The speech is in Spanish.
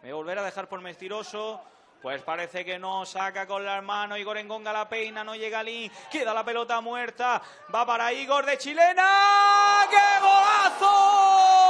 Voy a volver a dejar por Mestiroso. Pues parece que no, saca con las manos, Igor Engonga la peina, no llega Lin, queda la pelota muerta, va para Igor de chilena, ¡qué golazo!